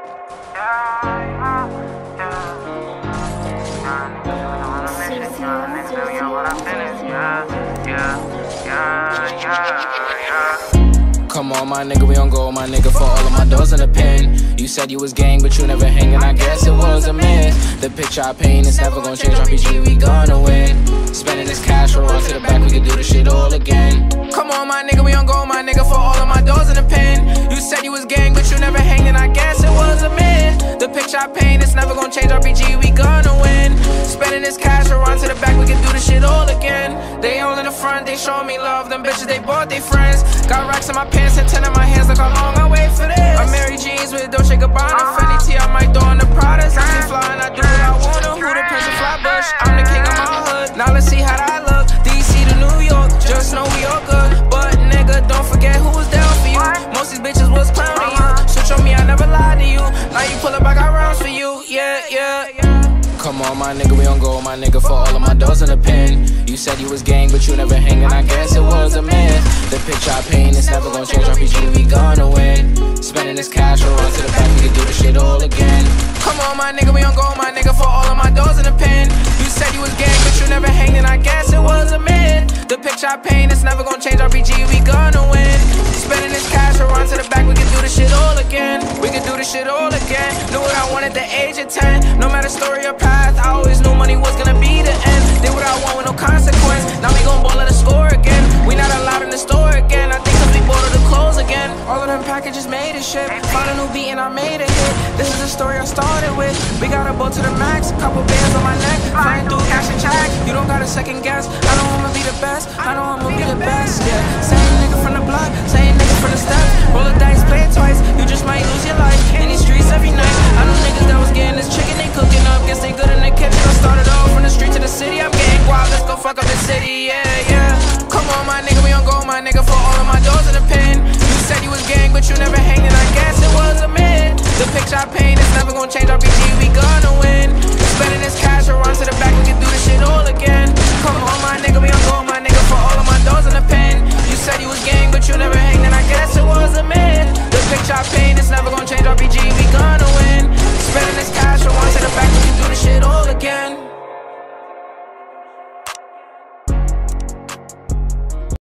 Come on, my nigga, we on go, my nigga, for all of my doors in the pen. You said you was gang, but you never hangin', I guess it was a myth. The picture I paint is never gonna change, RPG, we gonna win. Spending this cash, we'll run to the back, we can do this shit all again. Come on, my nigga, we on go, my nigga, for all of my doors in the pen. You said you was gang, but you never hangin', I guess it was a myth. The picture I paint is never gonna change, RPG, we gonna win. Spending this cash, we'll run to the back, we can do this shit all again. They all in the front, they show me love, them bitches, they bought they friends. Got racks in my pants and 10 in my hands, look how long I wait for this. I'm Mary Jeans with Dolce Gabbana, Fendi T, I might throw on the Pradas. I can fly and I do what I wanna, who the Prince of Flatbush? I'm the king of my hood, now let's see how that look. DC to New York, just know we all good. But nigga, don't forget who was down for you. Most these bitches was clowning you. Switch on me, I never lied to you. Now you pull up, I got rounds for you, yeah. Come on, my nigga, we on go, my nigga, for all of my doors in the pen. You said you was gang, but you never hangin', I guess it was a myth. The picture I paint is never gonna change, RPG, we gonna win. Spending this cash, we'll run to the back, we can do this shit all again. Come on, my nigga, we on go, my nigga, for all of my doors in the pen. You said you was gang, but you never hangin', I guess it was a myth. The picture I paint is never gonna change, RPG, we gonna win. Spending this cash, we'll run to the back, we can do this shit all again. We can do this shit all again. Knew what I wanted at the age of 10. No matter story or path, I always knew money was gonna be the end. Did what I want with no consequence. Now we gon' ball at the score again. We not allowed in the store again. I think cause we bought all the clothes again. All of them packages made it shit. Found a new beat and I made a hit. This is the story I started with. We got a boat to the max, couple bands on my neck, flying through cash and check. You don't gotta second guess. I know I'ma be the best. I know I'ma be the best. Yeah, same nigga from the block, same nigga from the steps. Roll the dice, play it twice. You just might lose your life in these streets every night. I know niggas that was getting this chicken, they cooking up. Guess they good in the kitchen. I started off from the street to the city. I'm getting guap, let's go fuck up the city. Yeah. Come on, my nigga, we on go, my nigga, for all of my doors in the pen. You said you was gang, but you never hangin', I guess it was a myth. The picture I paint is never gonna change, RPG, we gonna win.